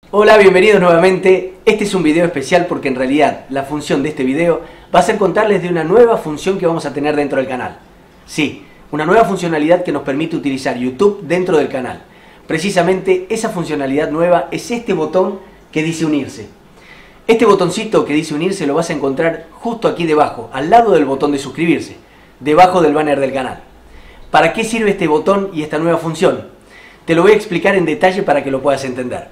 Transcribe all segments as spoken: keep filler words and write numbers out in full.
Hola, bienvenidos nuevamente. Este es un video especial porque en realidad la función de este video va a ser contarles de una nueva función que vamos a tener dentro del canal. Sí, una nueva funcionalidad que nos permite utilizar YouTube dentro del canal. Precisamente esa funcionalidad nueva es este botón que dice unirse. Este botoncito que dice unirse lo vas a encontrar justo aquí debajo, al lado del botón de suscribirse, debajo del banner del canal. ¿Para qué sirve este botón y esta nueva función? Te lo voy a explicar en detalle para que lo puedas entender.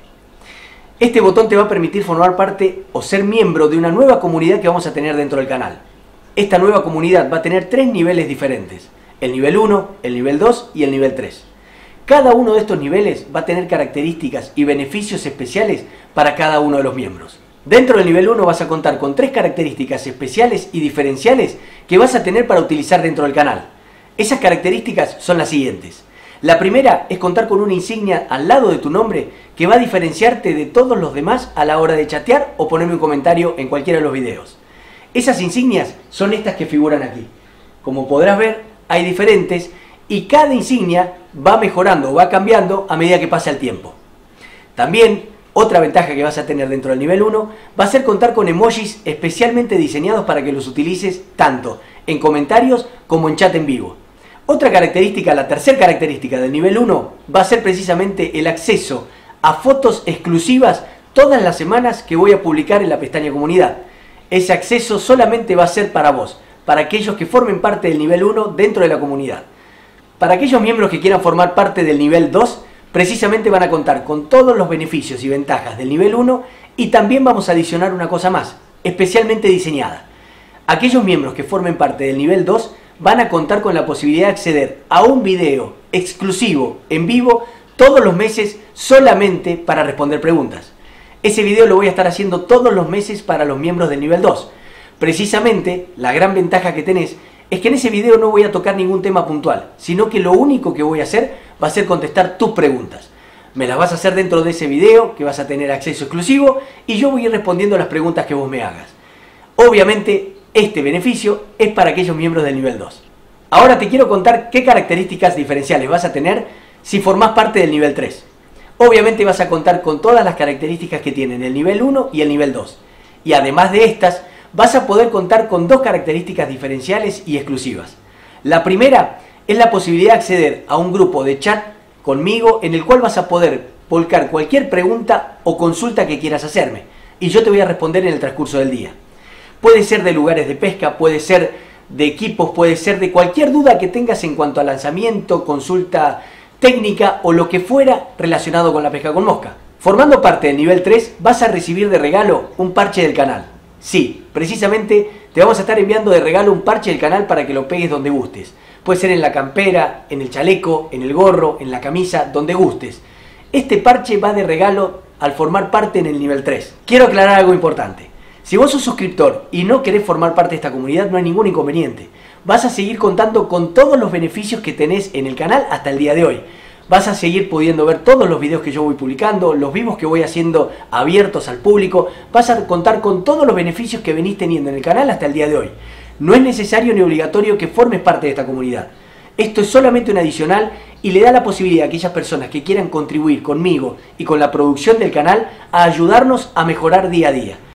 Este botón te va a permitir formar parte o ser miembro de una nueva comunidad que vamos a tener dentro del canal. Esta nueva comunidad va a tener tres niveles diferentes: el nivel uno, el nivel dos y el nivel tres. Cada uno de estos niveles va a tener características y beneficios especiales para cada uno de los miembros. Dentro del nivel uno vas a contar con tres características especiales y diferenciales que vas a tener para utilizar dentro del canal. Esas características son las siguientes. La primera es contar con una insignia al lado de tu nombre que va a diferenciarte de todos los demás a la hora de chatear o ponerme un comentario en cualquiera de los videos. Esas insignias son estas que figuran aquí. Como podrás ver, hay diferentes y cada insignia va mejorando o va cambiando a medida que pasa el tiempo. También, otra ventaja que vas a tener dentro del nivel uno va a ser contar con emojis especialmente diseñados para que los utilices tanto en comentarios como en chat en vivo. Otra característica, la tercera característica del nivel uno, va a ser precisamente el acceso a fotos exclusivas todas las semanas que voy a publicar en la pestaña comunidad. Ese acceso solamente va a ser para vos, para aquellos que formen parte del nivel uno dentro de la comunidad. Para aquellos miembros que quieran formar parte del nivel dos, precisamente van a contar con todos los beneficios y ventajas del nivel uno y también vamos a adicionar una cosa más, especialmente diseñada. Aquellos miembros que formen parte del nivel dos van a contar con la posibilidad de acceder a un video exclusivo en vivo todos los meses solamente para responder preguntas. Ese video lo voy a estar haciendo todos los meses para los miembros del nivel dos. Precisamente la gran ventaja que tenés es que en ese video no voy a tocar ningún tema puntual, sino que lo único que voy a hacer va a ser contestar tus preguntas. Me las vas a hacer dentro de ese video que vas a tener acceso exclusivo y yo voy a ir respondiendo las preguntas que vos me hagas. Obviamente, este beneficio es para aquellos miembros del nivel dos. Ahora te quiero contar qué características diferenciales vas a tener si formás parte del nivel tres. Obviamente vas a contar con todas las características que tienen el nivel uno y el nivel dos. Y además de estas, vas a poder contar con dos características diferenciales y exclusivas. La primera es la posibilidad de acceder a un grupo de chat conmigo en el cual vas a poder volcar cualquier pregunta o consulta que quieras hacerme. Y yo te voy a responder en el transcurso del día. Puede ser de lugares de pesca, puede ser de equipos, puede ser de cualquier duda que tengas en cuanto a lanzamiento, consulta técnica o lo que fuera relacionado con la pesca con mosca. Formando parte del nivel tres vas a recibir de regalo un parche del canal. Sí, precisamente te vamos a estar enviando de regalo un parche del canal para que lo pegues donde gustes. Puede ser en la campera, en el chaleco, en el gorro, en la camisa, donde gustes. Este parche va de regalo al formar parte en el nivel tres. Quiero aclarar algo importante. Si vos sos suscriptor y no querés formar parte de esta comunidad, no hay ningún inconveniente. Vas a seguir contando con todos los beneficios que tenés en el canal hasta el día de hoy. Vas a seguir pudiendo ver todos los videos que yo voy publicando, los vivos que voy haciendo abiertos al público. Vas a contar con todos los beneficios que venís teniendo en el canal hasta el día de hoy. No es necesario ni obligatorio que formes parte de esta comunidad. Esto es solamente un adicional y le da la posibilidad a aquellas personas que quieran contribuir conmigo y con la producción del canal a ayudarnos a mejorar día a día.